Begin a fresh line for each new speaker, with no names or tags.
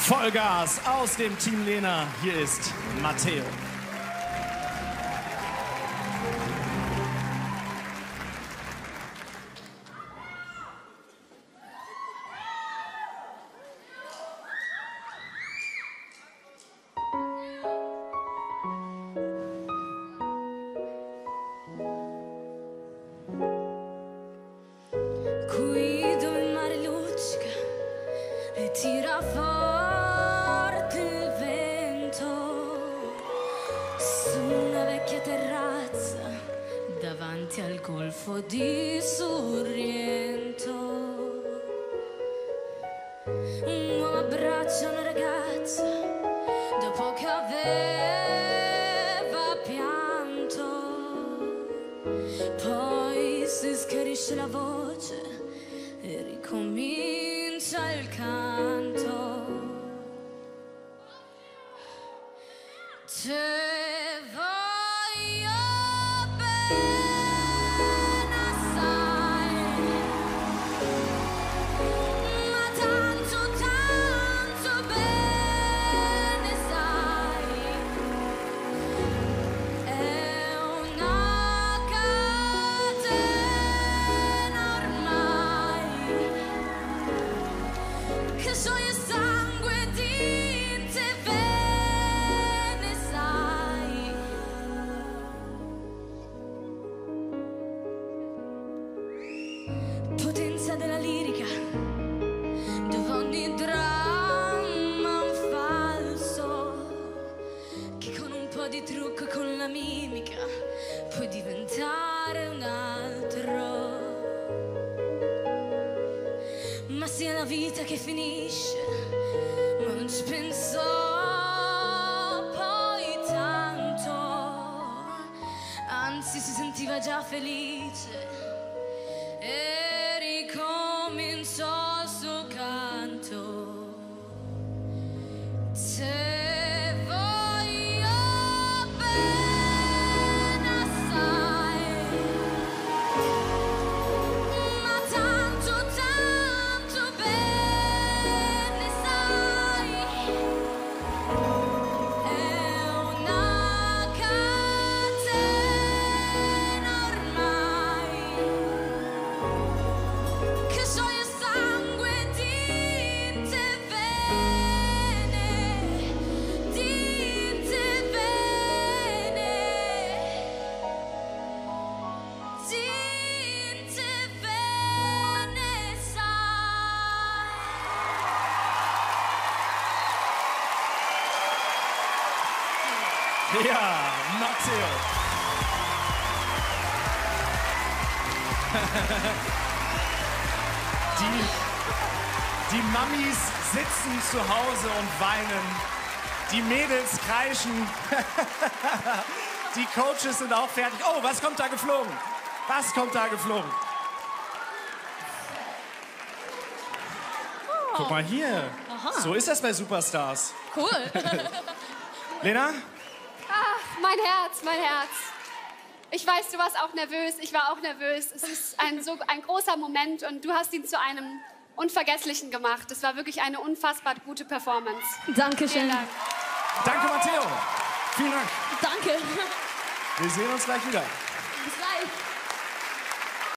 Vollgas aus dem Team Lena. Hier ist Matteo.
Qui dove il mare luccica e tira forte il vento, su una vecchia terrazza davanti al golfo di Sorrento, un uomo abbraccia una ragazza dopo che aveva pianto, poi si schiarisce la voce e ricomincia il canto. Te voglio bene assai, ma tanto, tanto bene sai, è una catena ormai, che scioglie sangue, tinte e vene, sai. Potenza della lirica, dove ogni dramma è un falso, che con un po' di trucco e con la mimica puoi diventare un altro. Ma sia la vita che finisce, ma non ci penso poi tanto, anzi si sentiva già felice e ricominciò il suo canto. Te voglio bene assai, ma tanto, tanto bene sai, è una catena ormai, che scioglie sangue, tinte e vene, tinte e vene, tinte e vene sai.
Ja, Matteo. Die Mammis sitzen zu Hause und weinen. Die Mädels kreischen. Die Coaches sind auch fertig. Oh, was kommt da geflogen? Was kommt da geflogen? Guck mal hier. So ist das bei Superstars.
Cool.
Lena?
Ach, mein Herz, mein Herz. Ich weiß, du warst auch nervös, ich war auch nervös. Es ist ein großer Moment und du hast ihn zu einem Unvergesslichen gemacht. Es war wirklich eine unfassbar gute Performance.
Dankeschön.
Vielen Dank.
Danke, Matteo. Vielen Dank.
Danke.
Wir sehen uns gleich wieder.